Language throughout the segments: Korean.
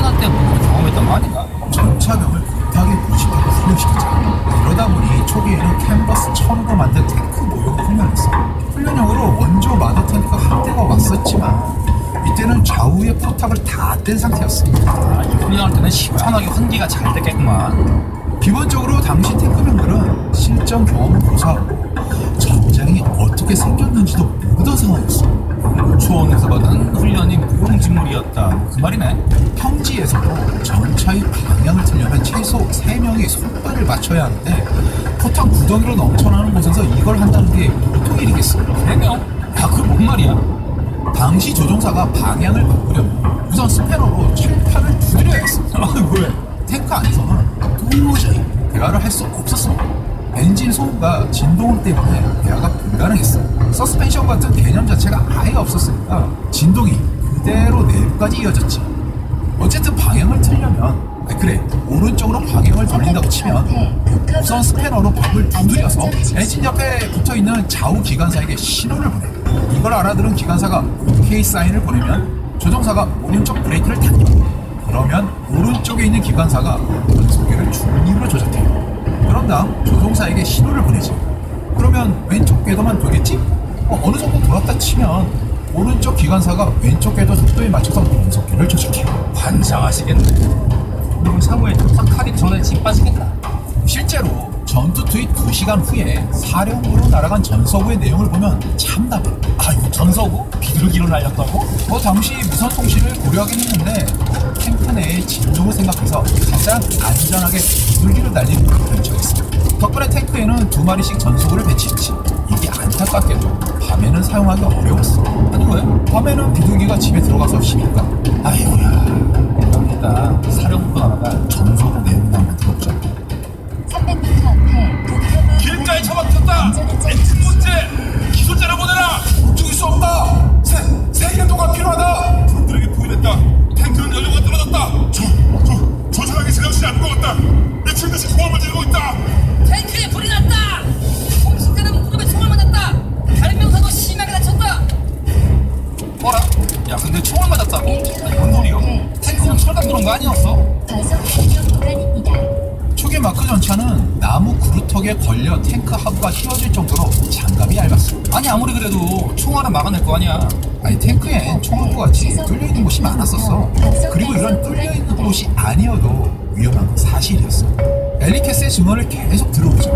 코로나 때 모두 경험했던 거 아닌가? 전차병을 급하게 모집하고 훈련시켰잖아. 그러다 보니 초기에는 캔버스 천으로 만든 탱크 모형을 훈련했어. 훈련용으로 원조 마더 탱크가 한 대가 왔었지만 이때는 좌우의 포탑을 다 뗀 상태였어. 이 훈련할 때는 시원하게 환기가 잘 됐겠구만. 기본적으로 당시 탱크병들은 실전 경험을 고사하고 전장이 어떻게 생겼는지도 모르던 상황이었어. 초원에서 받은 훈련이 무용지물이었다, 그 말이네. 평지에서도 전차의 방향을 틀려면 최소 3명이 손발을 맞춰야 하는데 포탄 구덩이로 넘쳐나는 곳에서 이걸 한다는 게 보통 일이겠어. 3명? 야, 그게 뭔 말이야? 당시 조종사가 방향을 바꾸려면 우선 스패너로 철판을 두드려야 했어. 왜? 탱크 안에서는 도저히 대화를 할 수 없었어. 엔진 소음과 진동음 때문에 대화가 불가능했어. 서스펜션 같은 개념 자체가 아예 없었으니까 진동이 그대로 내부까지 이어졌지. 어쨌든 방향을 틀려면 그래, 오른쪽으로 방향을 돌린다고 치면 우선 스패너로 벽을 두드려서 엔진 옆에 붙어있는 좌우 기관사에게 신호를 보내. 이걸 알아들은 기관사가 OK 사인을 보내면 조종사가 오른쪽 브레이크를 닫고, 그러면 오른쪽에 있는 기관사가 변속기를 중립으로 조작해. 그런 다음 조종사에게 신호를 보내지. 그러면 왼쪽 궤도만 돌겠지? 어느 정도 돌았다 치면 오른쪽 기관사가 왼쪽 궤도 속도에 맞춰서 변속기를 조작해. 환장하시겠네. 그럼 사고에 도착하기 전에 집 빠지겠다. 실제로 전투 투입 2시간 후에 사령부로 날아간 전서구의 내용을 보면 참담해. 아이고, 전서구? 비둘기로 날렸다고? 당시 무선 통신을 고려하긴 했는데 탱크 내의 진동을 생각해서 가장 안전하게 비둘기로 날리는 걸 결정했어. 덕분에 탱크에는 2마리씩 전소구를 배치했지. 이게 안타깝게도 밤에는 사용하기 어려웠어. 아니 왜? 밤에는 비둘기가 집에 들어가서 쉬니까. 아이고야. 그럼 일단 사령부 하나가 전소구 내용을 한번 들어보자. 300m 앞에 북한의 길가에 처박혔다! 엔진 문제! 기술자를 보내라! 죽일 수 없다! 세계도가 필요하다! 적들에게 포위됐다. 탱크는 연료가 떨어졌다. 조절하기 제정신이 안 먹었다. 미친 듯이 고함을 지르고 있다. 탱크에 불이 났다! 홍신대는 무릎에 총을 맞았다! 다른 병사도 심하게 다쳤다! 뭐라? 야, 근데 총을 맞았다고? 뭔 소리야? 탱크는 철갑 그런 거 아니었어? 과속 공격 구간입니다. 초기 마크 전차는 나무 그루터기에 걸려 탱크 하부가 휘어질 정도로 장갑이 얇았어. 아니, 아무리 그래도 총알은 막아낼 거 아니야. 아니, 탱크엔 총알과 같이 뚫려있는 곳이 많았었어. 그리고 이런 뚫려있는 곳이 아니어도 위험한 건 사실이었어. 엘리캐스의 증언을 계속 들어보자.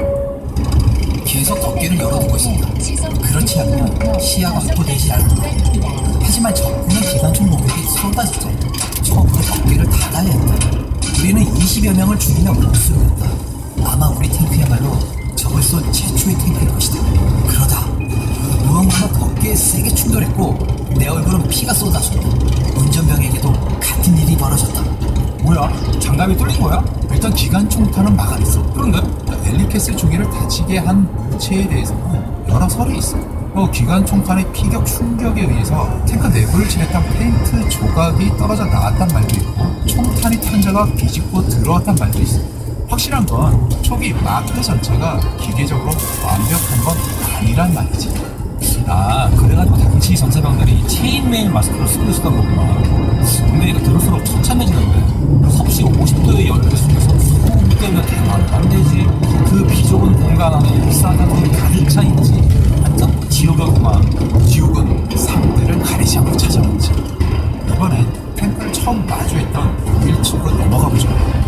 계속 덮개를 열어두고 있습니다. 그렇지 않으면 시야가 확보되지 않는다. 하지만 적군의 기관총 공격이 쏟아지죠. 처음으로 덮개를 닫아야 했다. 우리는 20여 명을 죽이며 목숨이었다. 아마 우리 탱크야말로 적을 쏜 최초의 탱크일 것이다. 그러다 무언가가 덮개에 세게 충돌했고 내 얼굴은 피가 쏟아졌다. 운전병에게도 같은 일이 벌어졌다. 뭐야? 장갑이 뚫린 거야? 일단 기관총탄은 막아냈어. 그런데? 엘리캐스 중위를 다치게 한 물체에 대해서는 여러 설이 있어. 기관총탄의 피격 충격에 의해서 탱크 내부를 칠했던 페인트 조각이 떨어져 나왔단 말도 있고, 총탄이 탄자가 뒤집고 들어왔단 말도 있어. 확실한 건 초기 마크 전차가 기계적으로 완벽한 건 아니란 말이지. 아, 그래가지고 당시 전사병들이 체인메일 마스크를 쓰고 있었던 거구나. 근데 이거 들을수록 처참해지는데, 섭씨 50도의 열을 속에서 소음 때문에 대화를 안 되지. 그 비좁은 공간 안에 일사단이 가득 차 있지. 완전 지옥이구만. 지옥은 상대를 가리지 않고 찾아왔지. 이번엔 탱크를 처음 마주했던 독일 측으로 넘어가 보자.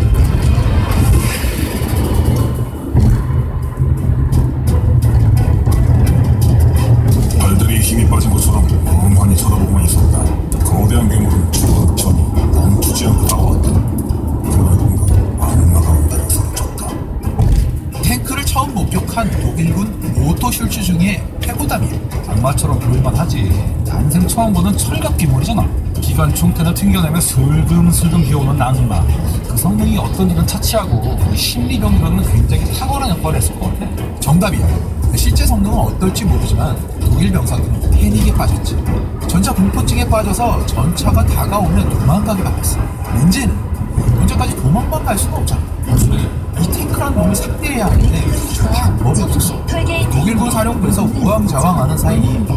발들이 힘이 빠진 것처럼 멍하니 쳐다보고만 있었다. 거대한 괴물은 천천히 멈추지 않고 다가왔다. 그러나 뭔가 악마가 온다는 소리를 쳤다. 탱크를 처음 목격한 독일군 모토슐츠 중에 해고담이야. 악마처럼 보일만 하지. 난생 처음 보는 철갑 기물이잖아. 기관 총탄을 튕겨내며 슬금슬금 기어오는 악마. 그 성능이 어떤 일은 차치하고 심리병으로는 굉장히 탁월한 역할을 했을 것 같아. 정답이야. 실제 성능은 어떨지 모르지만 독일 병사들은 패닉에 빠졌지. 전차 공포증에 빠져서 전차가 다가오면 도망가게 바빴어. 문제는 언제까지 도망만 갈 수는 없잖아. 이 탱크란 놈을 상대해야 하는데 방법이 없었어. 독일군 사령부에서 우왕좌왕하는 사이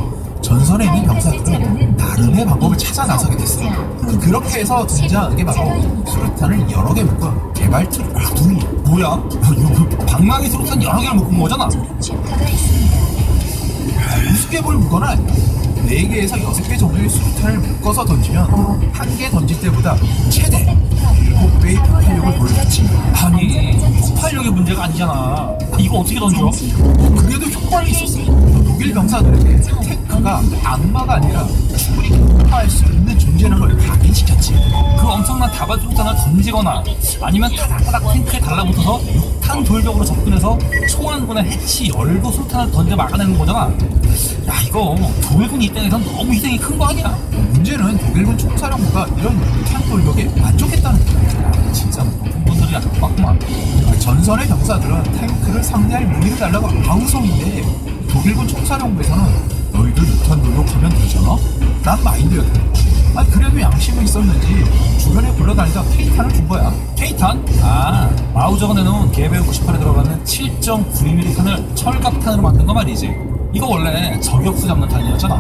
전선에 있는 병사들은 나름의 방법을 찾아 나서게 됐어요. 그렇게 해서 등장한 게 바로 수류탄을 여러 개 묶은 개발트 라둥이. 뭐야? 방망이 수류탄 여러 개를 묶은 거잖아. 쉼터가 있습니다. 우습게 볼 물건은 아니야. 4개에서 6개 정도의 수류탄을 묶어서 던지면 한 개 던질 때보다 최대 7배의 폭발력을 보여주지. 아니, 폭발력의 문제가 아니잖아. 이거 어떻게 던져? 그래도 효과는 있었어. 독일 병사들에게 탱크가 악마가 아니라 충분히 폭파할 수 있는 존재라는 걸 각인시켰지. 그 엄청난 다발 수류탄을 던지거나 아니면 타닥타닥 탱크에 달라붙어서 6탄 돌벽으로 접근해서 총 한 군에 해치 열고 수류탄을 던져 막아내는 거잖아. 야, 이거 독일군 입장에선 너무 희생이 큰 거 아니야? 문제는 독일군 총사령부가 이런 유탄 돌격에 만족했다는 거야. 진짜 높은 분들이 아깝구만. 전선의 병사들은 탱크를 상대할 무기를 달라고 아우성인데 독일군 총사령부에서는 너희들 유탄 돌격하면 되잖아? 난 마인드였다. 아니 그래도 양심은 있었는지 주변에 굴러다니다 K탄을 준 거야. K탄? 아, 마우저가 내놓은 개별 98에 들어가는 7.92mm 탄을 철갑탄으로 만든 거 말이지. 이거 원래 저격수 잡는 탄이었잖아.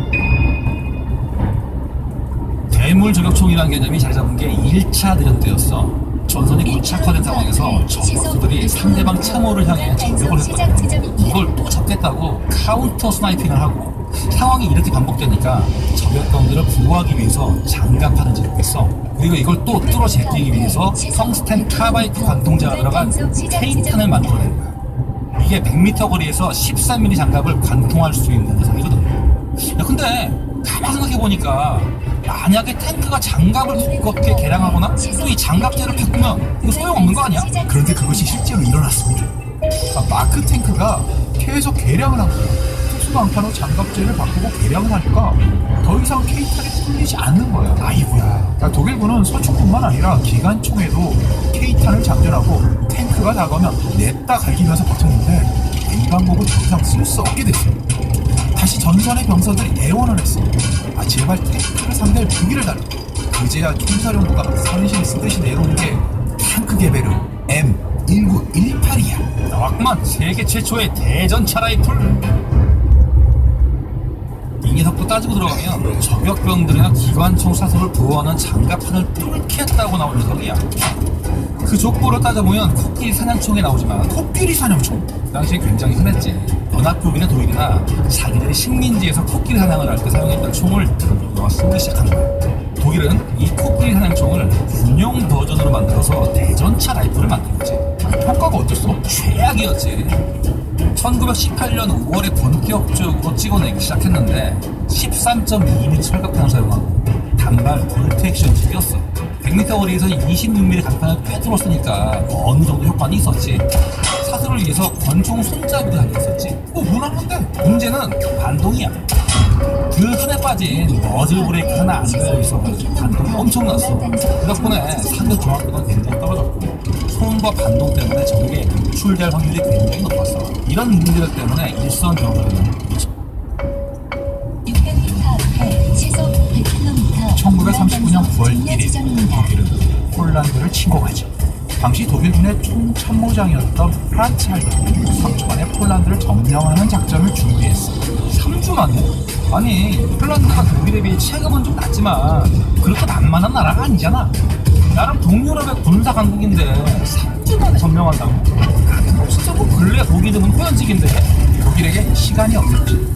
대물 저격총이라는 개념이 자리 잡은 게 1차 대전 때였어. 전선이 고착화된 상황에서 저격수들이 상대방 참호를 향해 저격을 했거든. 이걸 또 잡겠다고 카운터 스나이핑을 하고 상황이 이렇게 반복되니까 저격병들을 보호하기 위해서 장갑판을 제작했어. 그리고 이걸 또 뚫어 제끼기 위해서 성스텐 카바이트 관통자가 들어간 K탄을 만들어낸 거야. 이게 100m 거리에서 13mm 장갑을 관통할 수 있는 녀석이거든. 야, 근데 가만 생각해보니까 만약에 탱크가 장갑을 두껍게 개량하거나 또 이 장갑재를 바꾸면 이거 소용없는 거 아니야? 그런데 그것이 실제로 일어났습니다. 마크 탱크가 계속 개량을 한 거야. 특수강판으로 장갑재를 바꾸고 개량을 하니까 더 이상 K탄이 뚫리지 않는 거야. 아이고야. 독일군은 소총뿐만 아니라 기관총에도 K탄을 장전하고 탱크가 다가오면 냈다 갈기면서 버텼는데 이 방법을 더 이상 쓸 수 없게 됐어요. 다시 전선의 병사들이 애원을 했어. 아 제발 탱크를 상대할 무기를 달라. 그제야 총사령부가 선실 쓰듯이 내놓은 게 탱크 개베르 M1918이야. 나왔구만. 세계 최초의 대전차 라이플. 이 녀석도 따지고 들어가면 저격병들이나 기관총 사설을 보호하는 장갑판을 뚫게 했다고 나온 녀석이야. 그 족보를 따져보면 코끼리 사냥총에 나오지만 코끼리 사냥총? 그 당시에 굉장히 흔했지. 연합국이나 독일이나 자기들이 식민지에서 코끼리 사냥을 할 때 사용했던 총을 우리가 쓰기 시작한 거야. 독일은 이 코끼리 사냥총을 군용 버전으로 만들어서 대전차 라이플을 만든 거지. 평가가 어땠어? 최악이었지. 1918년 5월에 본격적으로 찍어내기 시작했는데 13.2mm 철갑탄을 사용하고 단발 볼트 액션식이었어. 100m 거리에서 26mm 강판을 꿰뚫었으니까 어느 정도 효과는 있었지. 사슬을 위해서 권총 손잡이도 달려있었지. 무난한데? 문제는 반동이야. 그 흔해 빠진 머즐 브레이크 하나 안 달려있어가지고 반동이 엄청났어. 그 덕분에 사격 정확도가 굉장히 떨어졌고 손과 반동 때문에 적에게 노출될 확률이 굉장히 높았어. 이런 문제들 때문에 일선 경로는 600m 앞에 시속 100km 1939년 9월 1일 독일은 폴란드를 침공하죠. 당시 독일군의 총참모장이었던 프란츠 할더는 3주 만에 폴란드를 점령하는 작전을 준비했어. 3주 만에? 아니 폴란드가 독일에 비해 체급은 좀 낮지만 그렇게 만만한 나라가 아니잖아. 나름 동유럽의 군사 강국인데 3주 만에 점령한다고? 진짜 뭐 근래 보기 드문 호연직인데. 독일에게 시간이 없었지.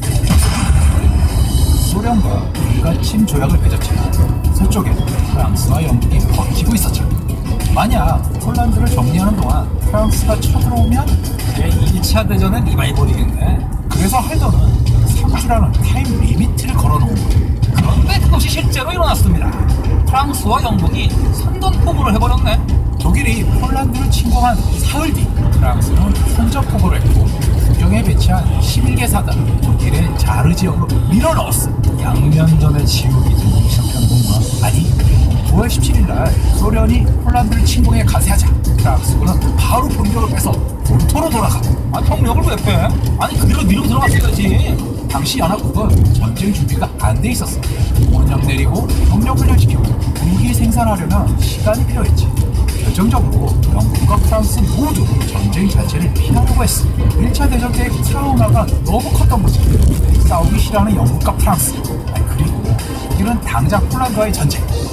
소련과 불가침 조약을 맺었지만 서쪽에 프랑스와 영국이 버티고 있었죠. 만약 폴란드를 정리하는 동안 프랑스가 쳐들어오면 1차 대전은 리바이벌이겠네. 그래서 할더는 3주라는 타임 리미트를 걸어놓은 거예요. 그런데 그것이 실제로 일어났습니다. 프랑스와 영국이 선전포고를 해버렸네. 독일이 폴란드를 침공한 사흘 뒤 프랑스는 선전포고를 했고 국경에 배치한 11개 사단을 독일의 자르 지역으로 밀어넣었어. 양면전의 지옥이 되기 시작한 건가? 아니 9월 17일 날 소련이 폴란드를 침공해 가세하자 프랑스군은 바로 병력을 빼서 본토로 돌아가. 아, 병력을 왜 빼? 아니 그대로 밀고 들어갔어야지. 당시 연합국은 전쟁 준비가 안 돼 있었어. 원령 내리고 병력 훈련시키고 무기 생산하려면 시간이 필요했지. 결정적으로 영국과 프랑스 모두 전쟁 자체를 피하려고 했어. 1차 대전 때의 트라우마가 너무 컸던 거지. 싸우기 싫어하는 영국과 프랑스. 그리고 이런 당장 폴란드와의 전쟁.